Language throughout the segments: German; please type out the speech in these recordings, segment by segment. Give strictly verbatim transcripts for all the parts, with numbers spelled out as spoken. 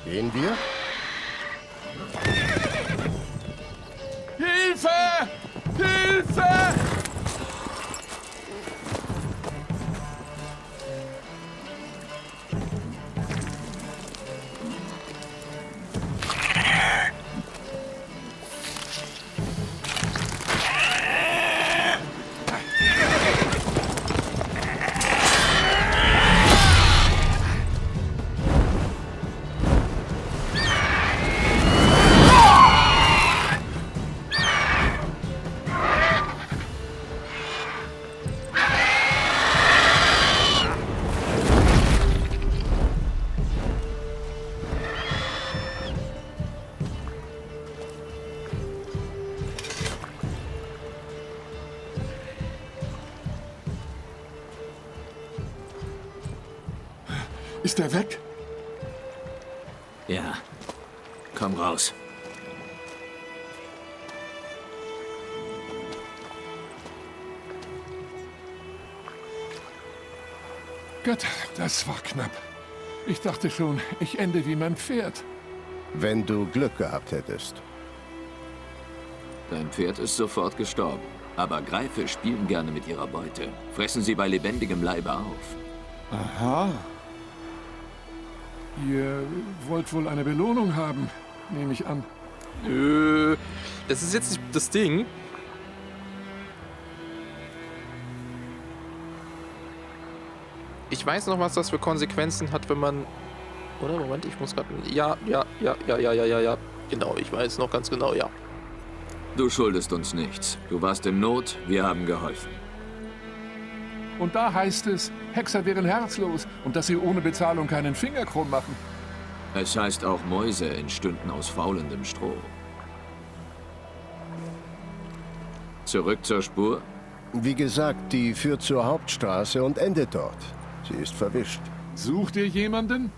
Gehen wir? Hilfe! Hilfe! Ist er weg? Ja. Komm raus. Gott, das war knapp. Ich dachte schon, ich ende wie mein Pferd. Wenn du Glück gehabt hättest. Dein Pferd ist sofort gestorben. Aber Greife spielen gerne mit ihrer Beute. Fressen sie bei lebendigem Leibe auf. Aha. Ihr wollt wohl eine Belohnung haben, nehme ich an. Nö, das ist jetzt das Ding. Ich weiß noch, was das für Konsequenzen hat, wenn man... Oder? Moment, ich muss gerade... Ja, ja, ja, ja, ja, ja, ja, ja. Genau, ich weiß noch ganz genau, ja. Du schuldest uns nichts. Du warst in Not, wir haben geholfen. Und da heißt es, Hexer wären herzlos und dass sie ohne Bezahlung keinen Finger krumm machen. Es heißt auch, Mäuse entstünden aus faulendem Stroh. Zurück zur Spur? Wie gesagt, die führt zur Hauptstraße und endet dort. Sie ist verwischt. Sucht ihr jemanden?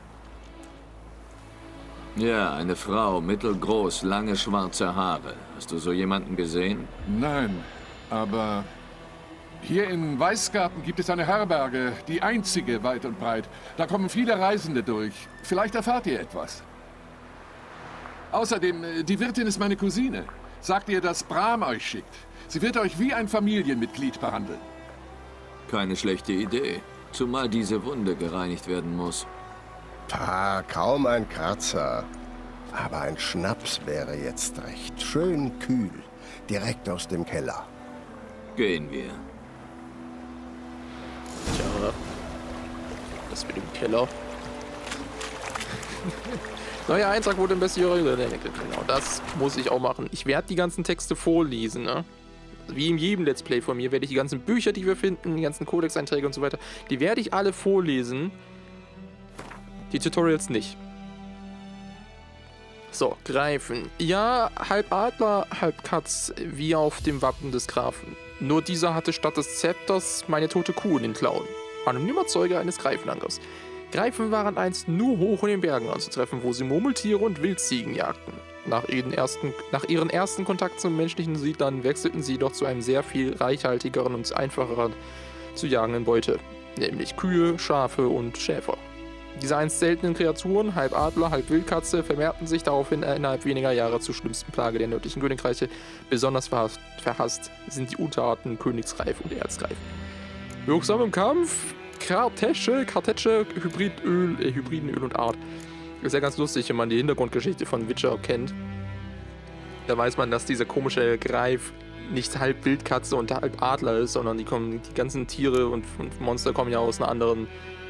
Ja, eine Frau, mittelgroß, lange schwarze Haare. Hast du so jemanden gesehen? Nein, aber hier in Weißgarten gibt es eine Herberge, die einzige weit und breit. Da kommen viele Reisende durch. Vielleicht erfahrt ihr etwas. Außerdem, die Wirtin ist meine Cousine. Sagt ihr, dass Bram euch schickt. Sie wird euch wie ein Familienmitglied behandeln. Keine schlechte Idee. Zumal diese Wunde gereinigt werden muss. Pah, kaum ein Kratzer. Aber ein Schnaps wäre jetzt recht. Schön kühl. Direkt aus dem Keller. Gehen wir. Tja, das mit dem Keller. Neuer Eintrag wurde im Bestjährigen. Genau, das muss ich auch machen. Ich werde die ganzen Texte vorlesen, ne? Wie in jedem Let's Play von mir werde ich die ganzen Bücher, die wir finden, die ganzen Codex-Einträge und so weiter, die werde ich alle vorlesen. Die Tutorials nicht. So, Greifen. Ja, halb Adler, halb Katz, wie auf dem Wappen des Grafen. Nur dieser hatte statt des Zepters meine tote Kuh in den Klauen. Anonymer Zeuge eines Greifenangriffs. Greifen waren einst nur hoch in den Bergen anzutreffen, wo sie Murmeltiere und Wildziegen jagten. Nach ihren, ersten, nach ihren ersten Kontakt zu menschlichen Siedlern wechselten sie doch zu einem sehr viel reichhaltigeren und einfacheren zu jagenden Beute, nämlich Kühe, Schafe und Schäfer. Diese einst seltenen Kreaturen, halb Adler, halb Wildkatze, vermehrten sich daraufhin innerhalb weniger Jahre zur schlimmsten Plage der nördlichen Königreiche. Besonders verhasst, verhasst sind die Unterarten Königsreif und Erzgreif. Wirksam im Kampf, Kartesche, Kartetsche, Hybridöl, äh, Hybridenöl und Art. Ist ja ganz lustig, wenn man die Hintergrundgeschichte von Witcher kennt. Da weiß man, dass dieser komische Greif nicht halb Wildkatze und halb Adler ist, sondern die, kommen, die ganzen Tiere und, und Monster kommen ja aus einer anderen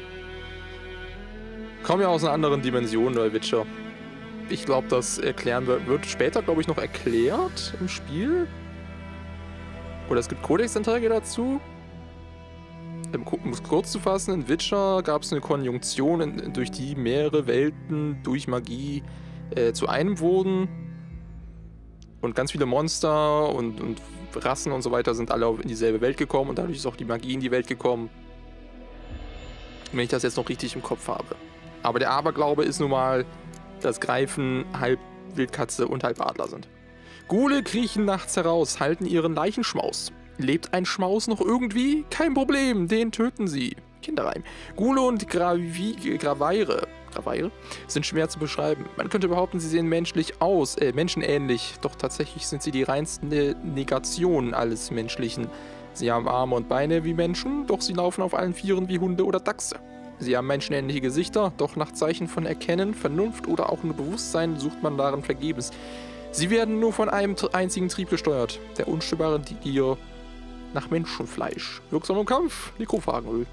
kommen ja aus einer anderen Dimension bei Witcher. Ich glaube, das erklären wird, wird später, glaube ich, noch erklärt im Spiel. Oder es gibt Codex-Einträge dazu. Um es kurz zu fassen, in Witcher gab es eine Konjunktion, in, durch die mehrere Welten durch Magie äh, zu einem wurden. Und ganz viele Monster und, und Rassen und so weiter sind alle in dieselbe Welt gekommen und dadurch ist auch die Magie in die Welt gekommen. Wenn ich das jetzt noch richtig im Kopf habe. Aber der Aberglaube ist nun mal, dass Greifen halb Wildkatze und halb Adler sind. Ghule kriechen nachts heraus, halten ihren Leichenschmaus. Lebt ein Schmaus noch irgendwie? Kein Problem, den töten sie. Kinderreim. Ghule und Gravi Graveire. Raffael, sind schwer zu beschreiben. Man könnte behaupten, sie sehen menschlich aus, äh, menschenähnlich, doch tatsächlich sind sie die reinste Negation alles Menschlichen. Sie haben Arme und Beine wie Menschen, doch sie laufen auf allen Vieren wie Hunde oder Dachse. Sie haben menschenähnliche Gesichter, doch nach Zeichen von Erkennen, Vernunft oder auch nur Bewusstsein sucht man darin vergebens. Sie werden nur von einem einzigen Trieb gesteuert, der unstillbaren Gier nach Menschenfleisch. Wirksam im Kampf, Nekrophagenöl.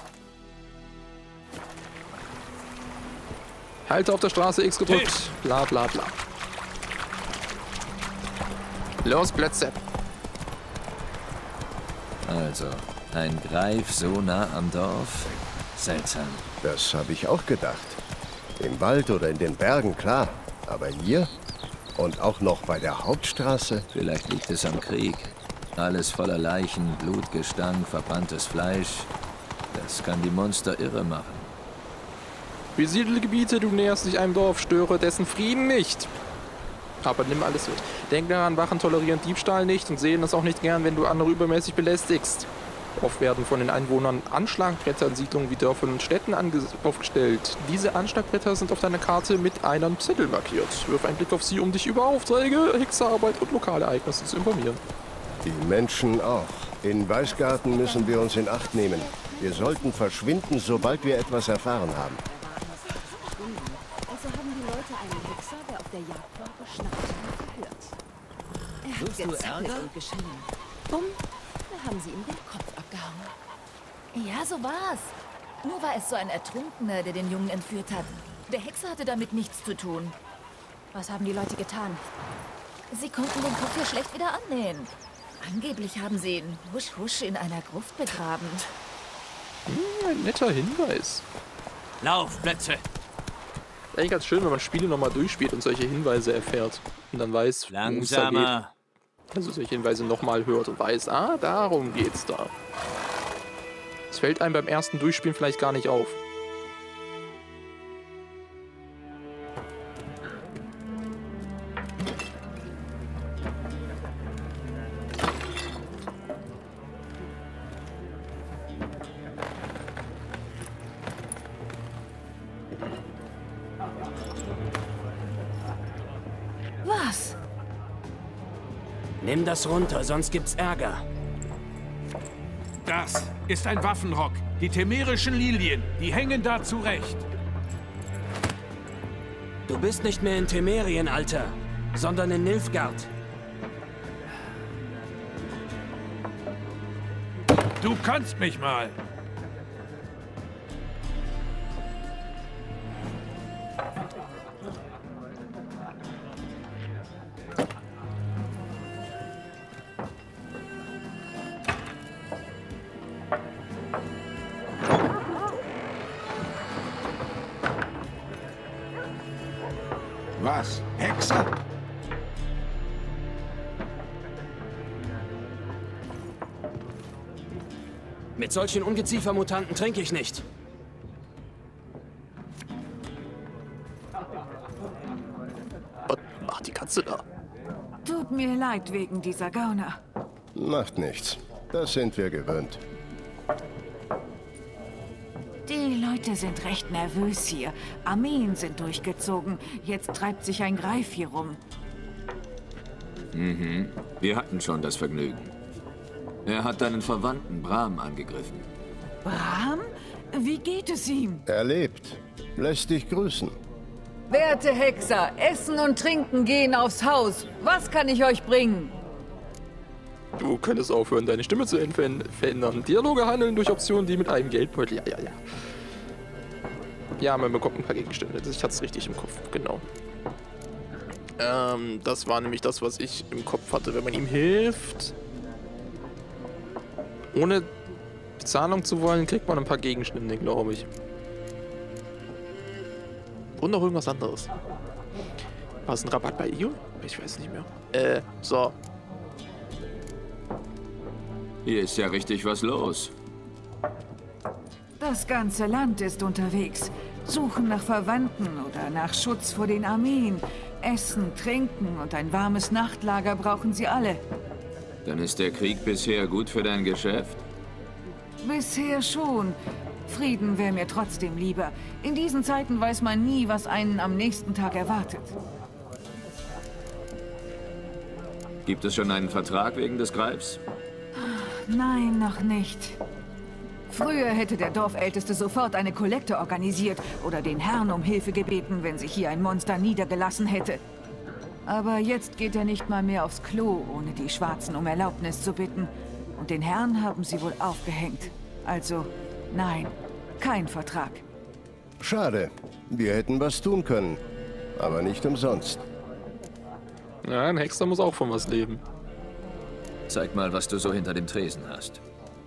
Halte auf der Straße X gedrückt, bla bla bla. Los, Plätze. Also, ein Greif so nah am Dorf? Seltsam. Das habe ich auch gedacht. Im Wald oder in den Bergen, klar. Aber hier? Und auch noch bei der Hauptstraße? Vielleicht liegt es am Krieg. Alles voller Leichen, Blutgestank, verbranntes Fleisch. Das kann die Monster irre machen. Besiedelte Gebiete, du näherst dich einem Dorf, störe dessen Frieden nicht. Aber nimm alles mit. Denk daran, Wachen tolerieren Diebstahl nicht und sehen es auch nicht gern, wenn du andere übermäßig belästigst. Oft werden von den Einwohnern Anschlagbretter in Siedlungen wie Dörfern und Städten aufgestellt. Diese Anschlagbretter sind auf deiner Karte mit einem Zettel markiert. Wirf einen Blick auf sie, um dich über Aufträge, Hexerarbeit und lokale Ereignisse zu informieren. Die Menschen auch. In Weißgarten müssen wir uns in Acht nehmen. Wir sollten verschwinden, sobald wir etwas erfahren haben. Also haben die Leute einen Hexer, der auf der Jagd war, geschnappt und verhört. Er hat gezappelt und geschrien. Bumm, da haben sie ihm den Kopf abgehauen. Ja, so war's. Nur war es so ein Ertrunkener, der den Jungen entführt hat. Der Hexer hatte damit nichts zu tun. Was haben die Leute getan? Sie konnten den Kopf hier schlecht wieder annähen. Angeblich haben sie ihn husch husch in einer Gruft begraben. Hm, ein netter Hinweis. Laufplätze! Eigentlich ganz schön, wenn man Spiele nochmal durchspielt und solche Hinweise erfährt. Und dann weiß, worum es da geht. Also solche Hinweise nochmal hört und weiß, ah, darum geht's da. Das fällt einem beim ersten Durchspielen vielleicht gar nicht auf. Was? Nimm das runter, sonst gibt's Ärger. Das ist ein Waffenrock. Die temerischen Lilien, die hängen da zurecht. Du bist nicht mehr in Temerien, Alter, sondern in Nilfgaard. Du kannst mich mal. Was? Hexer? Mit solchen Ungeziefermutanten trinke ich nicht. Was macht die Katze da? Tut mir leid wegen dieser Gauner. Macht nichts. Das sind wir gewöhnt. Die Leute sind recht nervös hier. Armeen sind durchgezogen. Jetzt treibt sich ein Greif hier rum. Mhm. Wir hatten schon das Vergnügen. Er hat deinen Verwandten Bram angegriffen. Bram? Wie geht es ihm? Er lebt. Lässt dich grüßen. Werte Hexer, Essen und Trinken gehen aufs Haus. Was kann ich euch bringen? Du könntest aufhören, deine Stimme zu verändern. Dialoge handeln durch Optionen, die mit einem Geldbeutel... Ja, ja, ja. Ja, man bekommt ein paar Gegenstände. Ich hatte es richtig im Kopf, genau. Ähm, das war nämlich das, was ich im Kopf hatte. Wenn man ihm hilft, ohne Bezahlung zu wollen, kriegt man ein paar Gegenstände, glaube ich. Und noch irgendwas anderes. War es ein Rabatt bei ihr? Ich weiß nicht mehr. Äh, so. Hier ist ja richtig was los. Das ganze Land ist unterwegs. Suchen nach Verwandten oder nach Schutz vor den Armeen. Essen, Trinken und ein warmes Nachtlager brauchen sie alle. Dann ist der Krieg bisher gut für dein Geschäft? Bisher schon. Frieden wäre mir trotzdem lieber. In diesen Zeiten weiß man nie, was einen am nächsten Tag erwartet. Gibt es schon einen Vertrag wegen des Greifs? Nein, noch nicht. Früher hätte der Dorfälteste sofort eine Kollekte organisiert oder den Herrn um Hilfe gebeten, wenn sich hier ein Monster niedergelassen hätte. Aber jetzt geht er nicht mal mehr aufs Klo, ohne die Schwarzen um Erlaubnis zu bitten. Und den Herrn haben sie wohl aufgehängt. Also, nein, kein Vertrag. Schade. Wir hätten was tun können. Aber nicht umsonst. Ja, ein Hexer muss auch von was leben. Zeig mal, was du so hinter dem Tresen hast.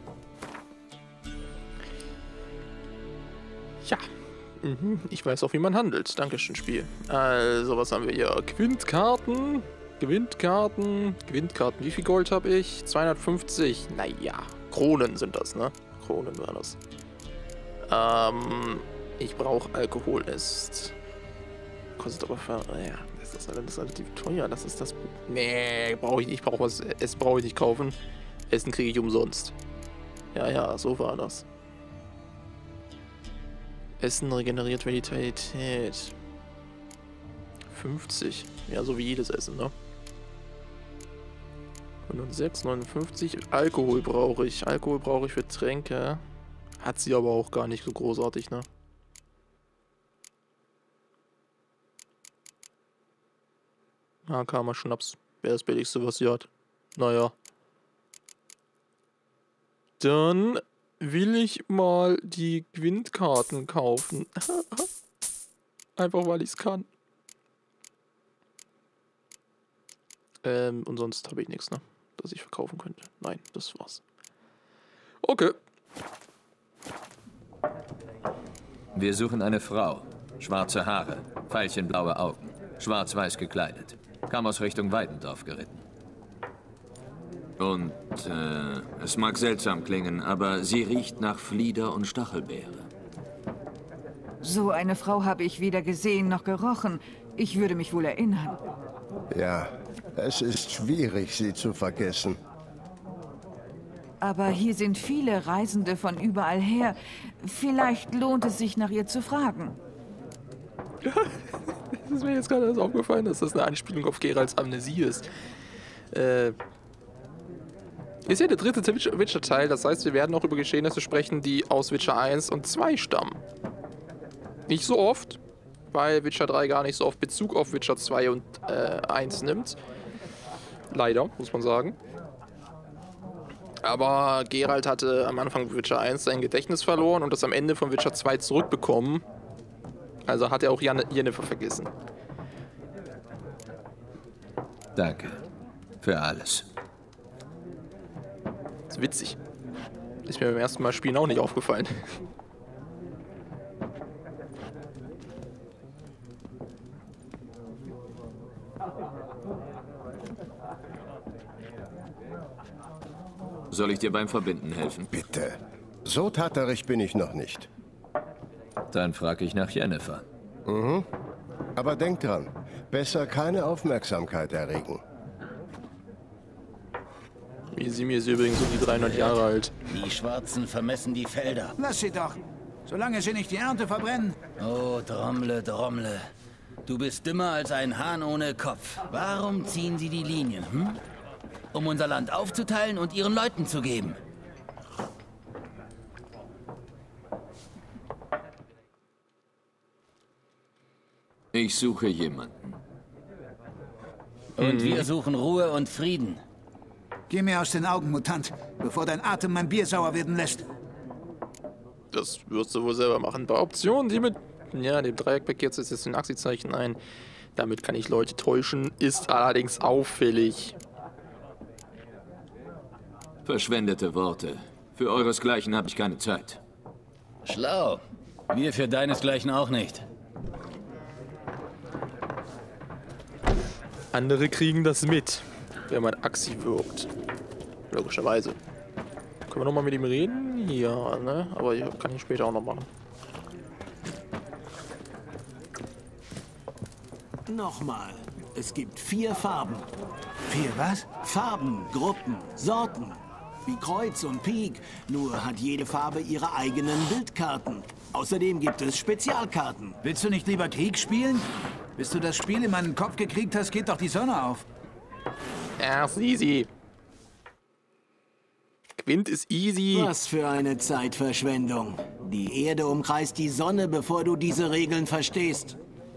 Ja, mhm. Ich weiß auch, wie man handelt. Dankeschön, Spiel. Also, was haben wir hier? Gewindkarten, Gewindkarten, Gewindkarten. Wie viel Gold habe ich? zweihundertfünfzig. Naja, Kronen sind das, ne? Kronen waren das. Ähm, ich brauche Alkoholist. Kostet aber für... Ja, das ist, das ist relativ teuer. Das ist das... Nee, brauche ich nicht. Ich brauche was... Essen brauche ich nicht kaufen. Essen kriege ich umsonst. Ja, ja, so war das. Essen regeneriert Vitalität. fünfzig. Ja, so wie jedes Essen, ne? hundertsechs, neunundfünfzig. Alkohol brauche ich. Alkohol brauche ich für Tränke. Hat sie aber auch gar nicht so großartig, ne? Ah, Karma Schnaps. Wäre das billigste, was sie hat. Naja. Dann will ich mal die Gewindkarten kaufen. Einfach weil ich es kann. Ähm, und sonst habe ich nichts, ne? Das ich verkaufen könnte. Nein, das war's. Okay. Wir suchen eine Frau. Schwarze Haare, veilchenblaue Augen, schwarz-weiß gekleidet. Kam aus Richtung Weidendorf geritten. Und, äh, es mag seltsam klingen, aber sie riecht nach Flieder und Stachelbeere. So eine Frau habe ich weder gesehen noch gerochen. Ich würde mich wohl erinnern. Ja, es ist schwierig, sie zu vergessen. Aber hier sind viele Reisende von überall her. Vielleicht lohnt es sich, nach ihr zu fragen. Das ist mir jetzt gerade erst aufgefallen, dass das eine Anspielung auf Geralts Amnesie ist. Äh... Ist ja der dritte Witcher-Teil, das heißt, wir werden auch über Geschehnisse sprechen, die aus Witcher eins und zwei stammen. Nicht so oft, weil Witcher drei gar nicht so oft Bezug auf Witcher zwei und äh, eins nimmt. Leider, muss man sagen. Aber Geralt hatte am Anfang von Witcher eins sein Gedächtnis verloren und das am Ende von Witcher zwei zurückbekommen. Also hat er auch Yennefer vergessen. Danke. Für alles. Das ist witzig. Ist mir beim ersten Mal spielen auch nicht aufgefallen. Soll ich dir beim Verbinden helfen? Bitte. So taterig bin ich noch nicht. Dann frage ich nach Yennefer. Mhm. Aber denk dran, besser keine Aufmerksamkeit erregen. Isimir ist übrigens um die dreihundert Jahre alt. Die Schwarzen vermessen die Felder. Lass sie doch. Solange sie nicht die Ernte verbrennen. Oh, Drommle, Drommle. Du bist dümmer als ein Hahn ohne Kopf. Warum ziehen sie die Linien, hm? Um unser Land aufzuteilen und ihren Leuten zu geben. Ich suche jemanden. Und Mhm. wir suchen Ruhe und Frieden. Geh mir aus den Augen, Mutant, bevor dein Atem mein Bier sauer werden lässt. Das wirst du wohl selber machen. Ein paar Optionen, die mit... Ja, dem Dreieckpack jetzt ist jetzt ein Axi-Zeichen ein. Damit kann ich Leute täuschen, ist allerdings auffällig. Verschwendete Worte. Für euresgleichen habe ich keine Zeit. Schlau. Wir für deinesgleichen auch nicht. Andere kriegen das mit, wenn man Axi wirkt. Logischerweise. Können wir nochmal mit ihm reden? Ja, ne? Aber ich kann ich später auch noch machen. Nochmal. Es gibt vier Farben. Vier was? Farben, Gruppen, Sorten. wie Kreuz und Pik, nur hat jede Farbe ihre eigenen Bildkarten. Außerdem gibt es Spezialkarten. Willst du nicht lieber Krieg spielen? Bis du das Spiel in meinen Kopf gekriegt hast, geht doch die Sonne auf. Ja, ist easy. Quint ist easy. Was für eine Zeitverschwendung. Die Erde umkreist die Sonne, bevor du diese Regeln verstehst.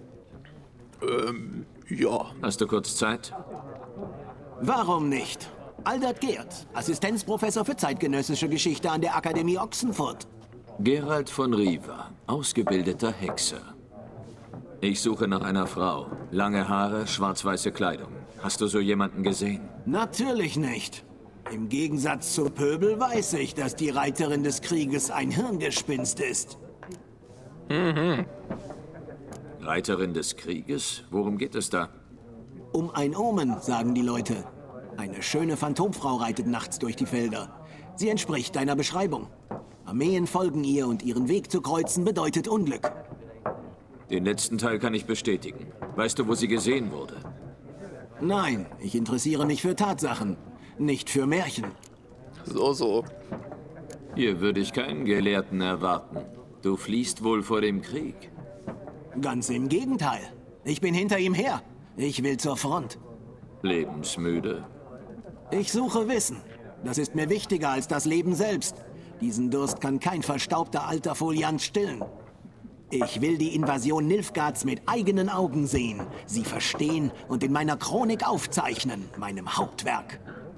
Ähm, ja. Hast du kurz Zeit? Warum nicht? Aldert Geert, Assistenzprofessor für zeitgenössische Geschichte an der Akademie Ochsenfurt. Geralt von Riva, ausgebildeter Hexer. Ich suche nach einer Frau. Lange Haare, schwarz-weiße Kleidung. Hast du so jemanden gesehen? Natürlich nicht. Im Gegensatz zu Pöbel weiß ich, dass die Reiterin des Krieges ein Hirngespinst ist. Mhm. Reiterin des Krieges? Worum geht es da? Um ein Omen, sagen die Leute. Eine schöne Phantomfrau reitet nachts durch die Felder. Sie entspricht deiner Beschreibung. Armeen folgen ihr und ihren Weg zu kreuzen bedeutet Unglück. Den letzten Teil kann ich bestätigen. Weißt du, wo sie gesehen wurde? Nein, ich interessiere mich für Tatsachen, nicht für Märchen. So, so. Hier würde ich keinen Gelehrten erwarten. Du fliehst wohl vor dem Krieg. Ganz im Gegenteil. Ich bin hinter ihm her. Ich will zur Front. Lebensmüde? Ich suche Wissen. Das ist mir wichtiger als das Leben selbst. Diesen Durst kann kein verstaubter alter Foliant stillen. Ich will die Invasion Nilfgaards mit eigenen Augen sehen, sie verstehen und in meiner Chronik aufzeichnen, meinem Hauptwerk.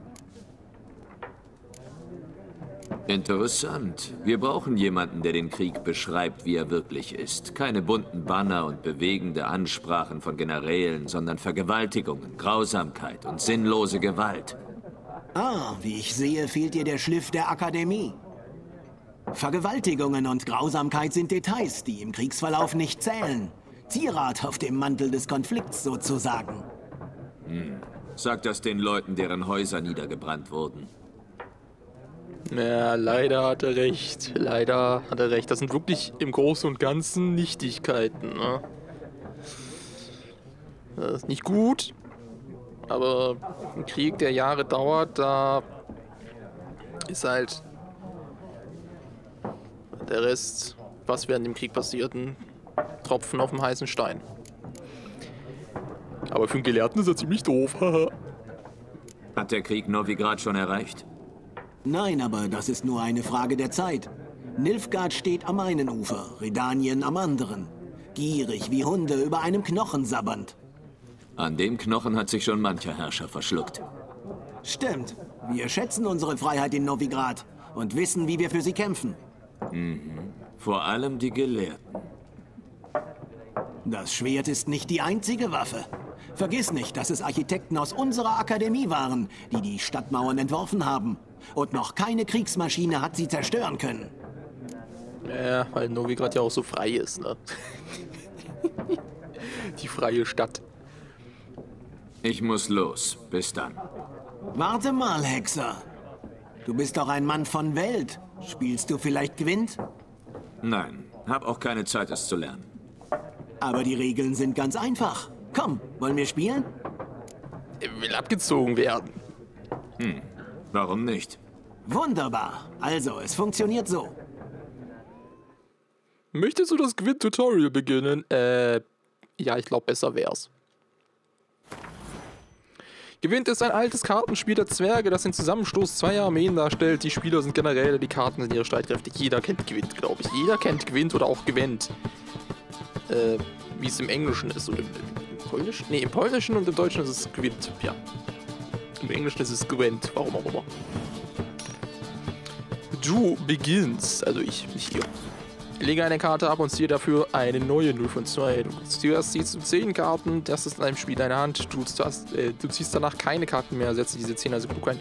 Interessant. Wir brauchen jemanden, der den Krieg beschreibt, wie er wirklich ist. Keine bunten Banner und bewegende Ansprachen von Generälen, sondern Vergewaltigungen, Grausamkeit und sinnlose Gewalt. Ah, wie ich sehe, fehlt dir der Schliff der Akademie. Vergewaltigungen und Grausamkeit sind Details, die im Kriegsverlauf nicht zählen. Zierat auf dem Mantel des Konflikts sozusagen. Hm. Sag das den Leuten, deren Häuser niedergebrannt wurden. Ja, leider hat er recht. Leider hat er recht. Das sind wirklich im Großen und Ganzen Nichtigkeiten. Ne? Das ist nicht gut, aber ein Krieg, der Jahre dauert, da ist halt der Rest, was während dem Krieg passiert, ein Tropfen auf dem heißen Stein. Aber für einen Gelehrten ist er ziemlich doof. Hat der Krieg Novigrad schon erreicht? Nein, aber das ist nur eine Frage der Zeit. Nilfgaard steht am einen Ufer, Redanien am anderen. Gierig wie Hunde über einem Knochen sabbernd. An dem Knochen hat sich schon mancher Herrscher verschluckt. Stimmt. Wir schätzen unsere Freiheit in Novigrad und wissen, wie wir für sie kämpfen. Mhm. Vor allem die Gelehrten. Das Schwert ist nicht die einzige Waffe. Vergiss nicht, dass es Architekten aus unserer Akademie waren, die die Stadtmauern entworfen haben. Und noch keine Kriegsmaschine hat sie zerstören können. Ja, weil Novigrad ja auch so frei ist, ne? Die freie Stadt. Ich muss los. Bis dann. Warte mal, Hexer. Du bist doch ein Mann von Welt. Spielst du vielleicht Gwent? Nein, hab auch keine Zeit, es zu lernen. Aber die Regeln sind ganz einfach. Komm, wollen wir spielen? Er will abgezogen werden. Hm, warum nicht? Wunderbar. Also, es funktioniert so. Möchtest du das Gwent-Tutorial beginnen? Äh, ja, ich glaube, besser wär's. Gwent ist ein altes Kartenspiel der Zwerge, das den Zusammenstoß zweier Armeen darstellt. Die Spieler sind Generäle, die Karten sind ihre Streitkräfte. Jeder kennt Gwent, glaube ich. Jeder kennt Gwent oder auch Gwent. Äh, wie es im Englischen ist. Oder im, im Polnischen? Ne, im Polnischen und im Deutschen ist es Gwent, ja. Im Englischen ist es Gwent, warum auch immer. Du beginnst, also ich, ich hier. Lege eine Karte ab und ziehe dafür eine neue null von zwei. Du zuerst ziehst du zehn Karten, das ist in einem Spiel deine Hand. Du, hast, äh, du ziehst danach keine Karten mehr, setze diese zehn also klug ein.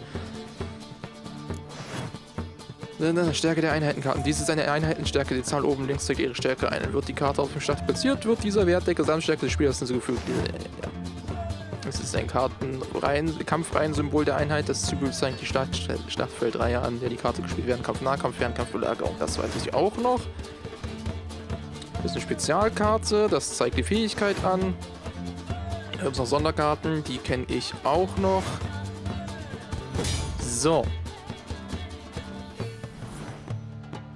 Stärke der Einheitenkarten. Dies ist eine Einheitenstärke, die Zahl oben links zeigt ihre Stärke ein. Wird die Karte auf dem Start platziert, wird dieser Wert der Gesamtstärke des Spielers hinzugefügt. Ja. Es ist ein Kampfreihen-Symbol der Einheit. Das Symbol zeigt die Start Startfeldreihe an, der die Karte gespielt werden. Kampf, Nahkampf, Fernkampf, Belagerung. Das weiß ich auch noch. Das ist eine Spezialkarte, das zeigt die Fähigkeit an. Hier gibt es noch Sonderkarten, die kenne ich auch noch. So.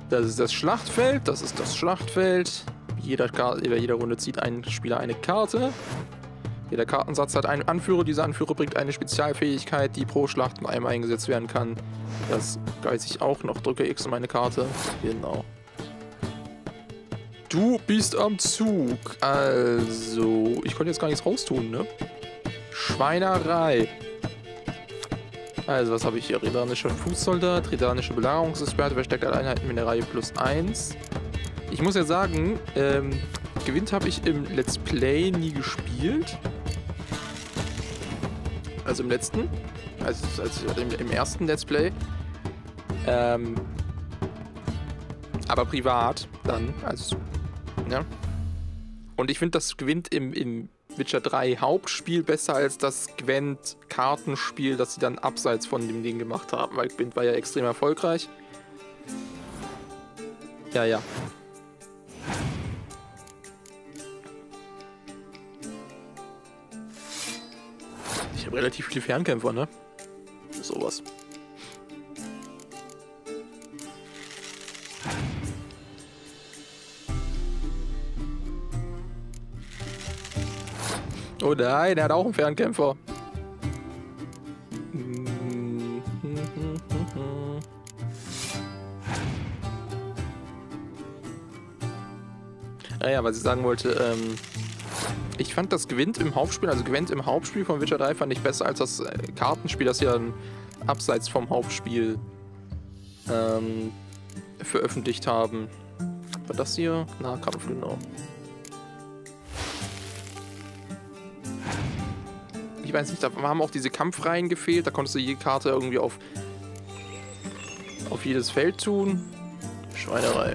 Das ist das Schlachtfeld, das ist das Schlachtfeld. Jeder, bei jeder Runde zieht ein Spieler eine Karte. Jeder Kartensatz hat einen Anführer. Dieser Anführer bringt eine Spezialfähigkeit, die pro Schlacht nur einmal eingesetzt werden kann. Das weiß ich auch noch. Drücke X um eine Karte. Genau. Du bist am Zug. Also, ich konnte jetzt gar nichts raustun, ne? Schweinerei. Also, was habe ich hier? Redanischer Fußsoldat, redanische Belagerungsexperte, verstärkte Einheiten mit der Reihe plus eins. Ich muss ja sagen, ähm, gewinnt habe ich im Let's Play nie gespielt. Also im letzten. Also, also im, im ersten Let's Play. Ähm, aber privat dann. Also, ja. Und ich finde, das gewinnt im, im Witcher drei Hauptspiel besser als das Gwent-Kartenspiel, das sie dann abseits von dem Ding gemacht haben. Weil Gwent war ja extrem erfolgreich. Ja, ja. Ich habe relativ viele Fernkämpfer, ne? Sowas. Oh nein, er hat auch einen Fernkämpfer. Naja, was ich sagen wollte, ähm, ich fand das Gwent im Hauptspiel, also Gwent im Hauptspiel von Witcher drei fand ich besser als das äh, Kartenspiel, das sie dann abseits vom Hauptspiel ähm, veröffentlicht haben. War das hier? Nahkampf, genau. Ich weiß nicht, da haben auch diese Kampfreihen gefehlt, da konntest du jede Karte irgendwie auf, auf jedes Feld tun. Schweinerei.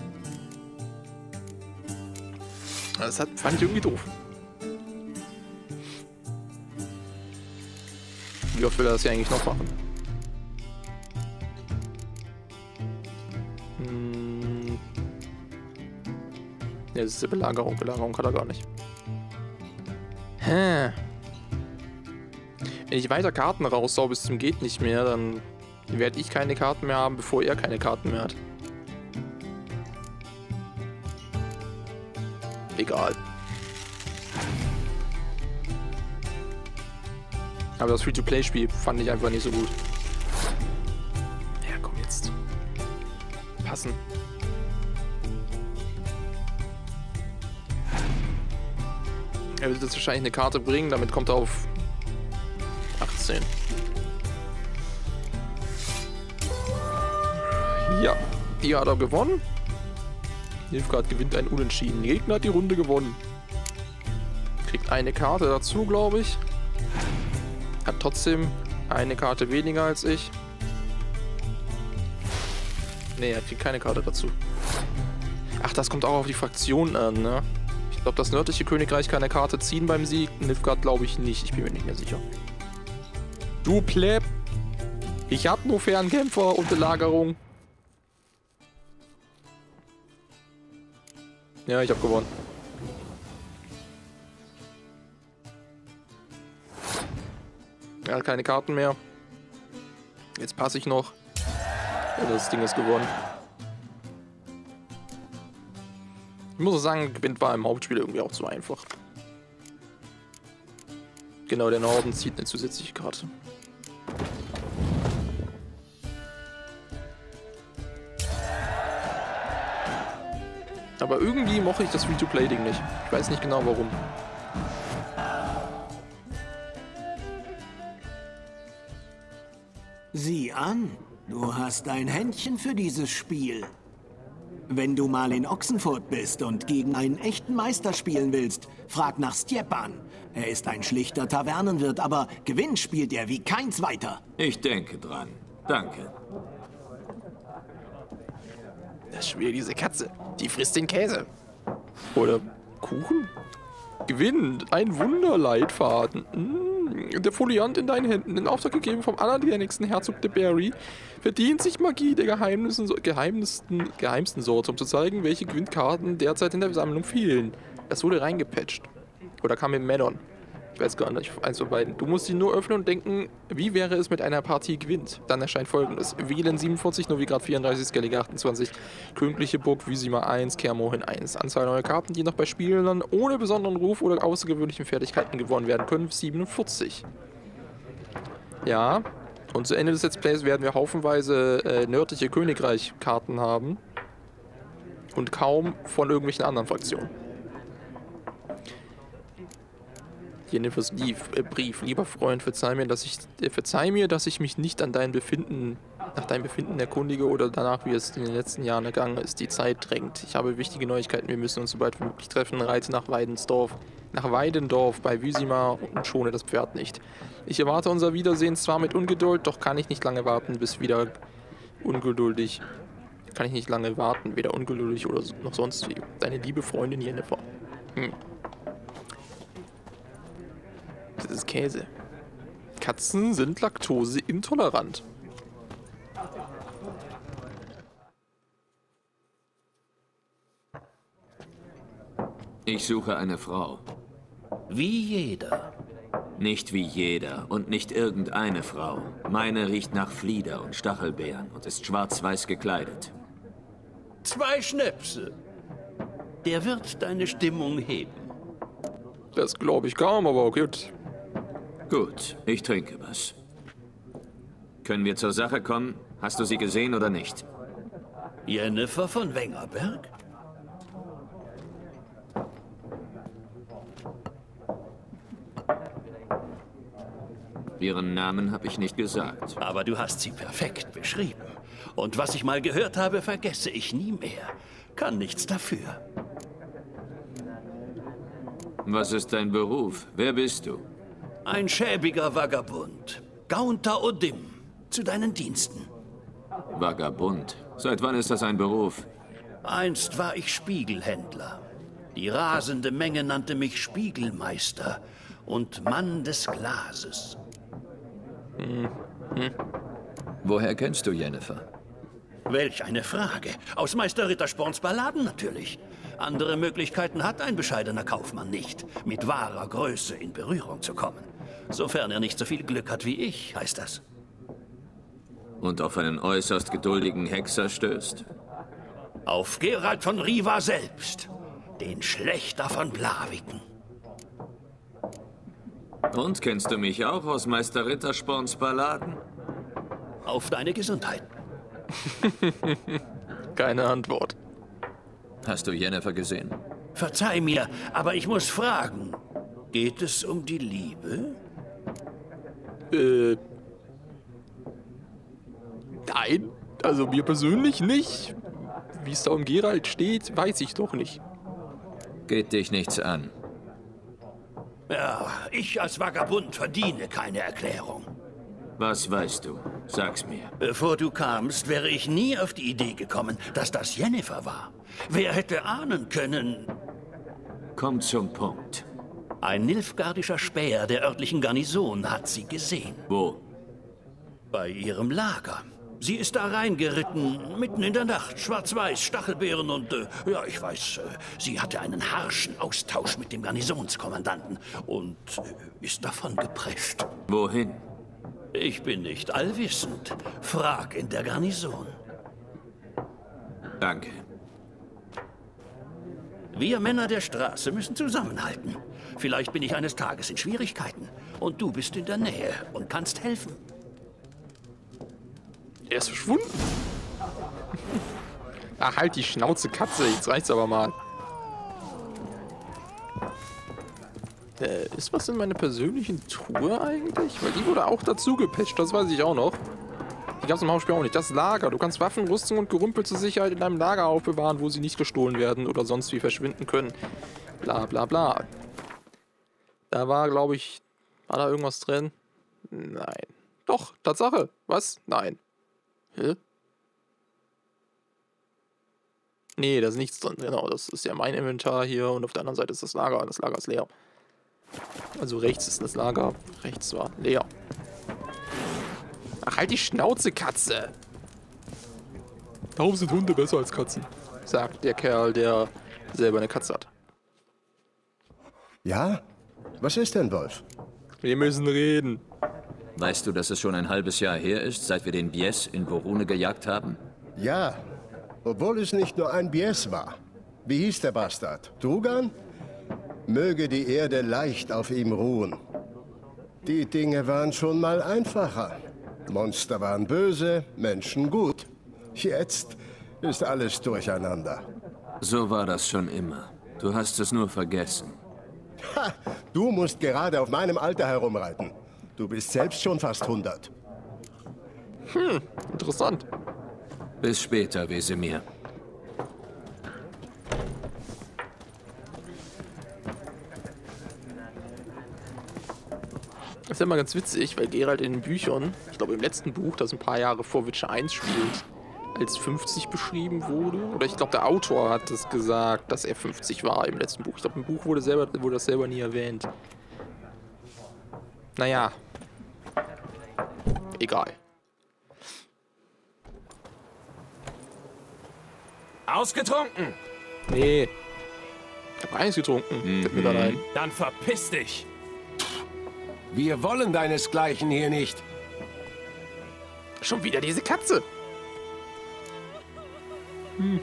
Das hat, fand ich irgendwie doof. Wie oft will er das hier eigentlich noch machen? Hm. Ja, das ist die Belagerung. Belagerung hat er gar nicht. Hä? Wenn ich weiter Karten raussau bis zum geht nicht mehr, dann werde ich keine Karten mehr haben, bevor er keine Karten mehr hat. Egal. Aber das Free-to-Play-Spiel fand ich einfach nicht so gut. Ja, komm jetzt. Passen. Er wird jetzt wahrscheinlich eine Karte bringen, damit kommt er auf achtzehn. Ja, hier hat er gewonnen. Nilfgaard gewinnt ein Unentschieden. Der Gegner hat die Runde gewonnen. Kriegt eine Karte dazu, glaube ich. Hat trotzdem eine Karte weniger als ich. Ne, er kriegt keine Karte dazu. Ach, das kommt auch auf die Fraktion an, ne? Ich glaube, das nördliche Königreich kann eine Karte ziehen beim Sieg. Nilfgaard glaube ich nicht. Ich bin mir nicht mehr sicher. Du Pleb! Ich hab nur Fernkämpfer und Belagerung. Ja, ich hab gewonnen. Er hat keine Karten mehr. Jetzt passe ich noch. Ja, das Ding ist gewonnen. Ich muss auch sagen, Gwent war im Hauptspiel irgendwie auch zu einfach. Genau, der Norden zieht eine zusätzliche Karte. Aber irgendwie mochte ich das Free-to-Play-Ding nicht. Ich weiß nicht genau warum. Sieh an, du hast ein Händchen für dieses Spiel. Wenn du mal in Ochsenfurt bist und gegen einen echten Meister spielen willst, frag nach Stjepan. Er ist ein schlichter Tavernenwirt, aber Gewinn spielt er wie kein zweiter. Ich denke dran. Danke. Das ist schon wieder diese Katze. Die frisst den Käse. Oder Kuchen? Gewinn. Ein Wunderleitfaden. Mm, der Foliant in deinen Händen, in Auftrag gegeben vom allernächsten Herzog de Berry, verdient sich Magie der geheimsten, geheimsten, geheimsten Sorte, um zu zeigen, welche Gewinnkarten derzeit in der Sammlung fehlen. Das wurde reingepatcht. Oder kam mit Maddon. Ich weiß gar nicht, eins von beiden. Du musst sie nur öffnen und denken, wie wäre es mit einer Partie gewinnt? Dann erscheint folgendes. Wählen siebenundvierzig, Novigrad vierunddreißig, Skellige achtundzwanzig, Königliche Burg, Vizima eins, Kermohin eins. Anzahl neuer Karten, die noch bei Spielern ohne besonderen Ruf oder außergewöhnlichen Fertigkeiten gewonnen werden können, siebenundvierzig. Ja, und zu Ende des Let's Plays werden wir haufenweise äh, nördliche Königreich-Karten haben. Und kaum von irgendwelchen anderen Fraktionen. Jennifers Brief, äh, Brief. Lieber Freund, verzeih mir, dass ich äh, verzeih mir, dass ich mich nicht an dein Befinden, nach deinem Befinden erkundige oder danach, wie es in den letzten Jahren ergangen ist. Die Zeit drängt. Ich habe wichtige Neuigkeiten. Wir müssen uns so bald wie möglich treffen. Reite nach Weidensdorf. Nach Weidendorf bei Vizima und schone das Pferd nicht. Ich erwarte unser Wiedersehen zwar mit Ungeduld, doch kann ich nicht lange warten, bis wieder ungeduldig. Kann ich nicht lange warten, weder ungeduldig oder noch sonst wie. Deine liebe Freundin Jennifer. Hm. Das ist Käse. Katzen sind laktoseintolerant. Ich suche eine Frau. Wie jeder. Nicht wie jeder und nicht irgendeine Frau. Meine riecht nach Flieder und Stachelbeeren und ist schwarz-weiß gekleidet. Zwei Schnäpse. Der wird deine Stimmung heben. Das glaube ich kaum, aber gut. Gut, ich trinke was. Können wir zur Sache kommen? Hast du sie gesehen oder nicht? Jennifer von Wengerberg? Ihren Namen habe ich nicht gesagt. Aber du hast sie perfekt beschrieben. Und was ich mal gehört habe, vergesse ich nie mehr. Kann nichts dafür. Was ist dein Beruf? Wer bist du? Ein schäbiger Vagabund. Gaunter Odim. Zu deinen Diensten. Vagabund? Seit wann ist das ein Beruf? Einst war ich Spiegelhändler. Die rasende Menge nannte mich Spiegelmeister und Mann des Glases. Hm. Hm. Woher kennst du Jennifer? Welch eine Frage. Aus Meister Rittersporns Balladen natürlich. Andere Möglichkeiten hat ein bescheidener Kaufmann nicht, mit wahrer Größe in Berührung zu kommen. Sofern er nicht so viel Glück hat wie ich, heißt das. Und auf einen äußerst geduldigen Hexer stößt? Auf Gerald von Riva selbst, den Schlächter von Blaviken. Und kennst du mich auch aus Meister Rittersporns Balladen? Auf deine Gesundheit. Keine Antwort. Hast du Jennifer gesehen? Verzeih mir, aber ich muss fragen. Geht es um die Liebe? Äh. Nein, also mir persönlich nicht. Wie es da um Gerald steht, weiß ich doch nicht. Geht dich nichts an. Ja, ich als Vagabund verdiene keine Erklärung. Was weißt du? Sag's mir. Bevor du kamst, wäre ich nie auf die Idee gekommen, dass das Jennifer war. Wer hätte ahnen können... Komm zum Punkt. Ein nilfgaardischer Späher der örtlichen Garnison hat sie gesehen. Wo? Bei ihrem Lager. Sie ist da reingeritten, mitten in der Nacht, schwarz-weiß, Stachelbeeren und, äh, ja, ich weiß, äh, sie hatte einen harschen Austausch mit dem Garnisonskommandanten und äh, ist davon geprescht. Wohin? Ich bin nicht allwissend. Frag in der Garnison. Danke. Wir Männer der Straße müssen zusammenhalten. Vielleicht bin ich eines Tages in Schwierigkeiten und du bist in der Nähe und kannst helfen. Er ist verschwunden. Ach, halt die Schnauze, Katze. Jetzt reicht's aber mal. Äh, ist was in meiner persönlichen Truhe eigentlich? Weil die wurde auch dazu gepatcht, das weiß ich auch noch. Die gab's im Hauptspiel auch nicht. Das Lager. Du kannst Waffen, Rüstung und Gerümpel zur Sicherheit in deinem Lager aufbewahren, wo sie nicht gestohlen werden oder sonst wie verschwinden können. Bla bla bla. Da war, glaube ich... War da irgendwas drin? Nein. Doch, Tatsache. Was? Nein. Hä? Nee, da ist nichts drin. Genau, das ist ja mein Inventar hier und auf der anderen Seite ist das Lager. Das Lager ist leer. Also rechts ist das Lager. Rechts war leer. Ach, halt die Schnauze, Katze! Darum sind Hunde besser als Katzen, sagt der Kerl, der selber eine Katze hat. Ja? Was ist denn, Wolf? Wir müssen reden. Weißt du, dass es schon ein halbes Jahr her ist, seit wir den Bies in Vorune gejagt haben? Ja, obwohl es nicht nur ein Bies war. Wie hieß der Bastard? Drugan? Möge die Erde leicht auf ihm ruhen. Die Dinge waren schon mal einfacher. Monster waren böse, Menschen gut. Jetzt ist alles durcheinander. So war das schon immer. Du hast es nur vergessen. Ha! Du musst gerade auf meinem Alter herumreiten. Du bist selbst schon fast hundert. Hm, interessant. Bis später, Wesemir. Das ist ja immer ganz witzig, weil Geralt in den Büchern, ich glaube im letzten Buch, das ein paar Jahre vor Witcher eins spielt, als fünfzig beschrieben wurde. Oder ich glaube, der Autor hat es gesagt, dass er fünfzig war im letzten Buch. Ich glaube, im Buch wurde, selber, wurde das selber nie erwähnt. Naja. Egal. Ausgetrunken? Nee. Ich habe eins getrunken. Mhm. Fällt mir gerade ein. Dann verpiss dich. Wir wollen deinesgleichen hier nicht. Schon wieder diese Katze. Hm.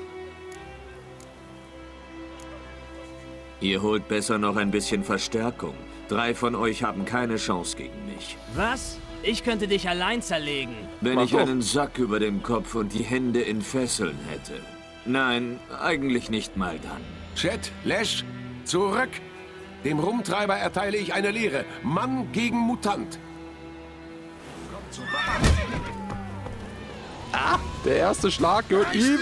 Ihr holt besser noch ein bisschen Verstärkung. Drei von euch haben keine Chance gegen mich. Was? Ich könnte dich allein zerlegen. Wenn ich einen Sack über dem Kopf und die Hände in Fesseln hätte. Nein, eigentlich nicht mal dann. Chet, Lesch, zurück! Dem Rumtreiber erteile ich eine Lehre. Mann gegen Mutant. Ah, der erste Schlag gehört ihm.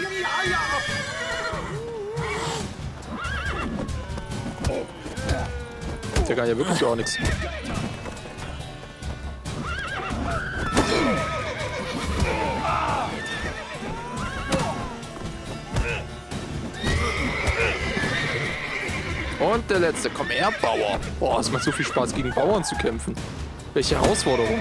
Der kann ja wirklich gar nichts. Und der letzte. Komm her, Bauer. Boah, es macht so viel Spaß, gegen Bauern zu kämpfen. Welche Herausforderung.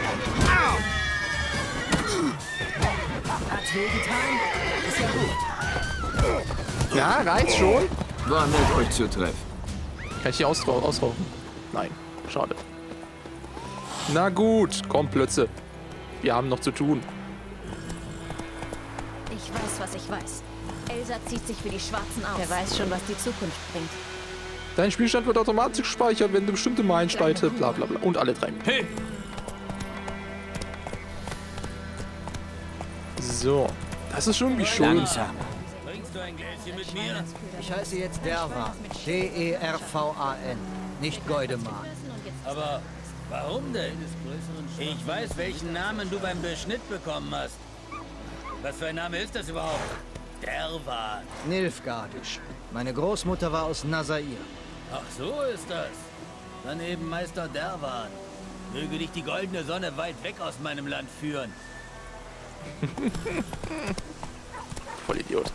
Hat's wehgetan? Ist ja gut. Ja, reicht schon. War nett, euch zu treffen. Kann ich hier ausrauchen? Nein, schade. Na gut, komm, Plötze. Wir haben noch zu tun. Ich weiß, was ich weiß. Elsa zieht sich für die Schwarzen aus. Wer weiß schon, was die Zukunft bringt. Dein Spielstand wird automatisch gespeichert, wenn du bestimmte Meilensteine, bla bla bla. Und alle drei. Hey. So, das ist schon irgendwie schön. Langsam. Trinkst du ein Gläschen mit mir? Ich heiße jetzt Dervan. D E R V A N. Nicht Geudemann. Aber warum denn? Ich weiß, welchen Namen du beim Beschnitt bekommen hast. Was für ein Name ist das überhaupt? Dervan. Nilfgaardisch. Meine Großmutter war aus Nazair. Ach, so ist das. Dann eben Meister Dervan. Möge dich die goldene Sonne weit weg aus meinem Land führen. Voll Idiot.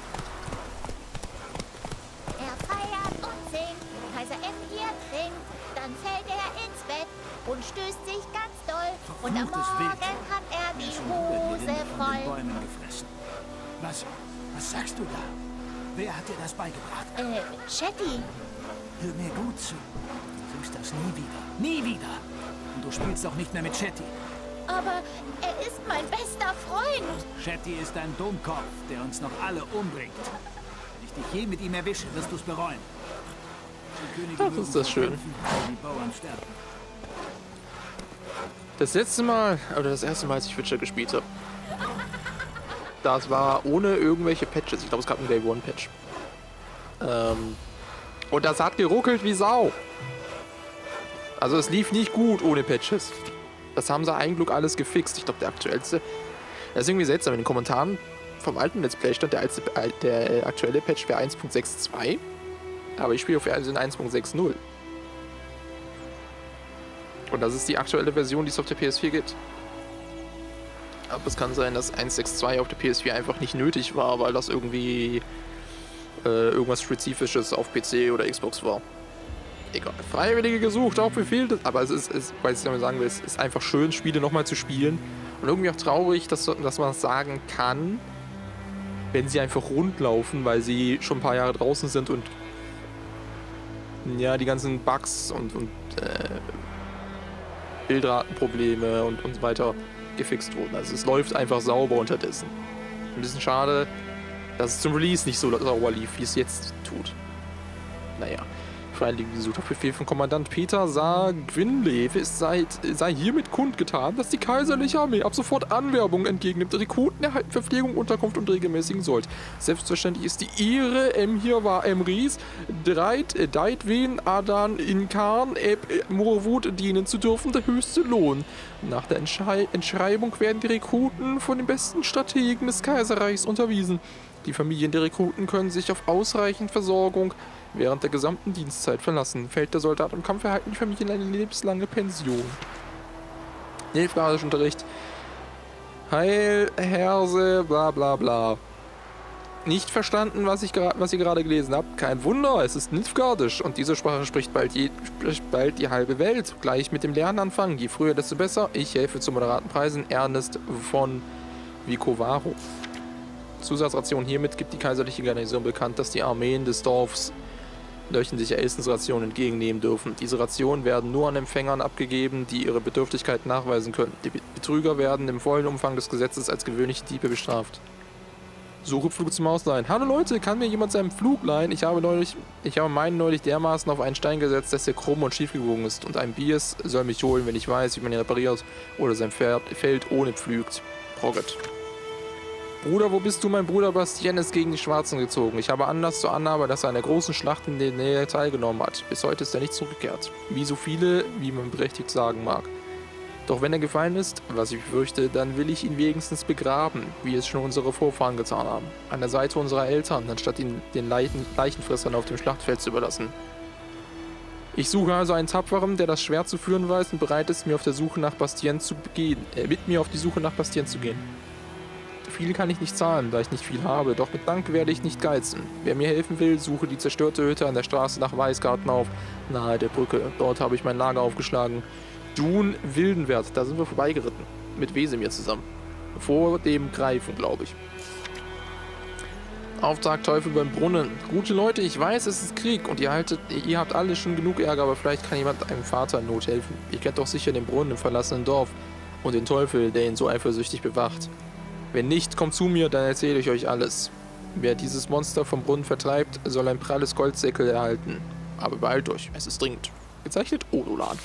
Er feiert und singt, Kaiser M hier trinkt, dann fällt er ins Bett und stößt sich ganz doll. Und am Morgen hat er die Hose voll. Was? Was sagst du da? Wer hat dir das beigebracht? Äh, Chetty. Hör mir gut zu. Du tust das nie wieder. Nie wieder. Und du spielst auch nicht mehr mit Chetty. Aber er ist mein bester Freund. Chetty ist ein Dummkopf, der uns noch alle umbringt. Wenn ich dich je mit ihm erwische, wirst du es bereuen. Ach, ist das schön. Die Bauern sterben. Das letzte Mal, oder das erste Mal, als ich Witcher gespielt habe, das war ohne irgendwelche Patches. Ich glaube, es gab einen Day One Patch. Ähm, und das hat geruckelt wie Sau. Also es lief nicht gut ohne Patches. Das haben sie ein Glück alles gefixt. Ich glaube, der aktuellste... Das ist irgendwie seltsam. In den Kommentaren vom alten Let's Play stand, der, alte, der aktuelle Patch wäre eins Punkt sechs Punkt zwei. Aber ich spiele auf eins Punkt sechs Punkt null. Und das ist die aktuelle Version, die es auf der P S vier gibt. Aber es kann sein, dass eins Punkt sechs Punkt zwei auf der P S vier einfach nicht nötig war, weil das irgendwie äh, irgendwas Spezifisches auf P C oder Xbox war. Egal. Freiwillige gesucht, auch befehlt. Aber es ist, es, weil ich damit sagen will, es ist einfach schön, Spiele nochmal zu spielen. Und irgendwie auch traurig, dass, dass man es sagen kann, wenn sie einfach rund laufen, weil sie schon ein paar Jahre draußen sind und ja, die ganzen Bugs und, und äh, Bildratenprobleme und, und so weiter gefixt wurden. Also es läuft einfach sauber unterdessen. Ein bisschen schade, dass es zum Release nicht so sauber lief, wie es jetzt tut. Naja. Freiwillige gesucht. Auf Befehl von Kommandant Peter sah Gwynlev, es sei, sei hiermit kundgetan, dass die kaiserliche Armee ab sofort Anwerbung entgegennimmt, Rekruten erhalten Verpflegung, Unterkunft und regelmäßigen Sold. Selbstverständlich ist die Ehre Emhir war Emrys, Dreit, Deitwen, Adan, Inkarn, Eb, Morwut dienen zu dürfen, der höchste Lohn. Nach der Entschei Entschreibung werden die Rekruten von den besten Strategen des Kaiserreichs unterwiesen. Die Familien der Rekruten können sich auf ausreichend Versorgung während der gesamten Dienstzeit verlassen. Fällt der Soldat im Kampf, erhalten die Familien eine lebenslange Pension. Nilfgaardisch Unterricht. Heil, Herse, bla bla bla. Nicht verstanden, was, ich was ihr gerade gelesen habt? Kein Wunder, es ist Nilfgaardisch und diese Sprache spricht bald, je, spricht bald die halbe Welt. Gleich mit dem Lernanfang. Je früher, desto besser. Ich helfe zu moderaten Preisen. Ernest von Vicovaro. Zusatzration hiermit gibt die kaiserliche Garnison bekannt, dass die Armeen des Dorfs wöchentliche Essensrationen entgegennehmen dürfen. Diese Rationen werden nur an Empfängern abgegeben, die ihre Bedürftigkeit nachweisen können. Die Betrüger werden im vollen Umfang des Gesetzes als gewöhnliche Diebe bestraft. Suche Flug zum Ausleihen. Hallo Leute, kann mir jemand seinen Flug leihen? Ich habe, neulich, ich habe meinen neulich dermaßen auf einen Stein gesetzt, dass er krumm und schief gebogen ist. Und ein Bias soll mich holen, wenn ich weiß, wie man ihn repariert oder sein Pferd Feld ohne pflügt. Proget. Bruder, wo bist du? Mein Bruder Bastien ist gegen die Schwarzen gezogen. Ich habe Anlass zur Annahme, dass er an der großen Schlacht in der Nähe teilgenommen hat. Bis heute ist er nicht zurückgekehrt. Wie so viele, wie man berechtigt sagen mag. Doch wenn er gefallen ist, was ich befürchte, dann will ich ihn wenigstens begraben, wie es schon unsere Vorfahren getan haben. An der Seite unserer Eltern, anstatt ihn den Leichen Leichenfressern auf dem Schlachtfeld zu überlassen. Ich suche also einen Tapferen, der das Schwert zu führen weiß und bereit ist, mir auf der Suche nach Bastien zu gehen. Äh, mit mir auf die Suche nach Bastien zu gehen. Viel kann ich nicht zahlen, da ich nicht viel habe, doch mit Dank werde ich nicht geizen. Wer mir helfen will, suche die zerstörte Hütte an der Straße nach Weißgarten auf, nahe der Brücke. Dort habe ich mein Lager aufgeschlagen. Dun Wildenwert, da sind wir vorbeigeritten. Mit Wesemir zusammen. Vor dem Greifen, glaube ich. Auftrag Teufel beim Brunnen. Gute Leute, ich weiß, es ist Krieg und ihr, haltet, ihr habt alle schon genug Ärger, aber vielleicht kann jemand einem Vater in Not helfen. Ihr kennt doch sicher den Brunnen im verlassenen Dorf und den Teufel, der ihn so eifersüchtig bewacht. Wenn nicht, kommt zu mir, dann erzähle ich euch alles. Wer dieses Monster vom Brunnen vertreibt, soll ein pralles Goldsäckel erhalten. Aber beeilt euch, es ist dringend. Gezeichnet Odolan.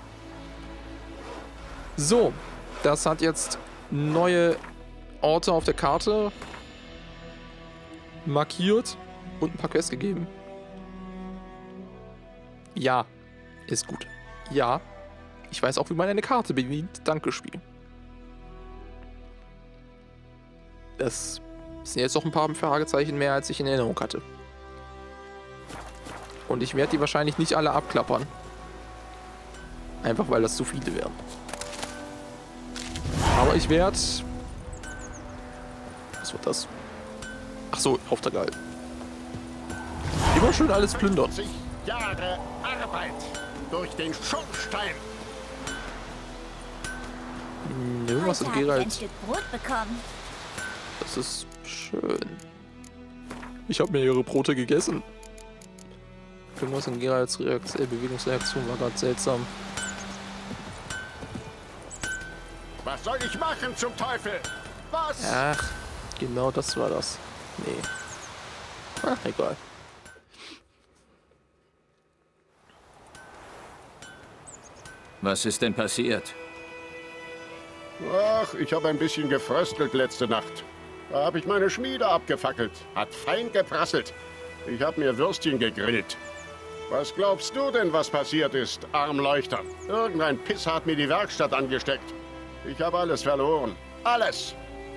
So, das hat jetzt neue Orte auf der Karte markiert und ein paar Quests gegeben. Ja, ist gut. Ja, ich weiß auch, wie man eine Karte bedient. Danke, Spiel. Das sind jetzt noch ein paar Fragezeichen mehr, als ich in Erinnerung hatte. Und ich werde die wahrscheinlich nicht alle abklappern. Einfach weil das zu viele wären. Aber ich werde... Was wird das? Ach so, Auftrag gehalten. Immer schön alles plündern. Jahre Arbeit durch den Schornstein. Irgendwas in Geralt. Ein Stück Brot bekommen. Das ist schön. Ich habe mir ihre Brote gegessen. Irgendwas in Geralts Reakt äh, Bewegungsreaktion war gerade seltsam. Was soll ich machen zum Teufel? Was? Ach, genau das war das. Nee. Ach, egal. Was ist denn passiert? Ach, ich habe ein bisschen gefröstelt letzte Nacht. Da habe ich meine Schmiede abgefackelt. Hat fein geprasselt. Ich habe mir Würstchen gegrillt. Was glaubst du denn, was passiert ist, Armleuchter? Irgendein Pisser hat mir die Werkstatt angesteckt. Ich habe alles verloren. Alles!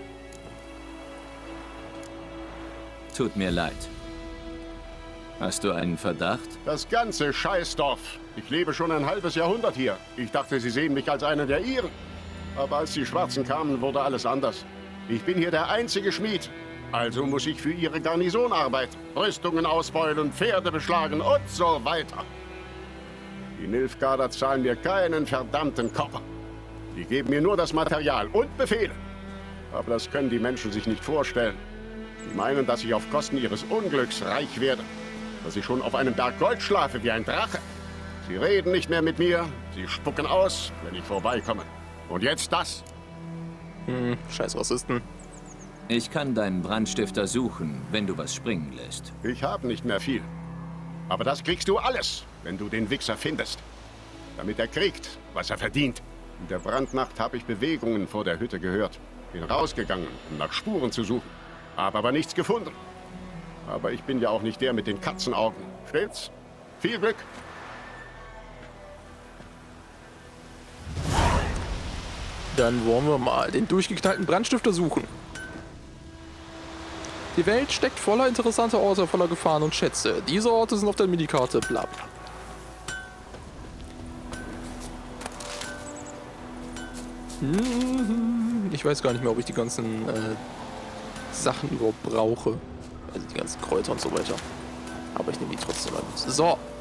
Tut mir leid. Hast du einen Verdacht? Das ganze Scheißdorf. Ich lebe schon ein halbes Jahrhundert hier. Ich dachte, sie sehen mich als einen der ihren. Aber als die Schwarzen kamen, wurde alles anders. Ich bin hier der einzige Schmied. Also muss ich für ihre Garnison arbeiten. Rüstungen ausbeulen, Pferde beschlagen und so weiter. Die Nilfgaarder zahlen mir keinen verdammten Kopper. Die geben mir nur das Material und Befehle. Aber das können die Menschen sich nicht vorstellen. Die meinen, dass ich auf Kosten ihres Unglücks reich werde. dass ich schon auf einem Berg Gold schlafe wie ein Drache. Sie reden nicht mehr mit mir, sie spucken aus, wenn ich vorbeikomme. Und jetzt das. Hm, scheiß Rassisten. Ich kann deinen Brandstifter suchen, wenn du was springen lässt. Ich habe nicht mehr viel. Aber das kriegst du alles, wenn du den Wichser findest. Damit er kriegt, was er verdient. In der Brandnacht habe ich Bewegungen vor der Hütte gehört. Bin rausgegangen, um nach Spuren zu suchen. Habe aber nichts gefunden. Aber ich bin ja auch nicht der mit den Katzenaugen. Stimmt's? Viel Glück! Dann wollen wir mal den durchgeknallten Brandstifter suchen. Die Welt steckt voller interessanter Orte, voller Gefahren und Schätze. Diese Orte sind auf der Minikarte, bla. Ich weiß gar nicht mehr, ob ich die ganzen äh, Sachen überhaupt brauche. Also die ganzen Kräuter und so weiter. Aber ich nehme die trotzdem mal mit. So.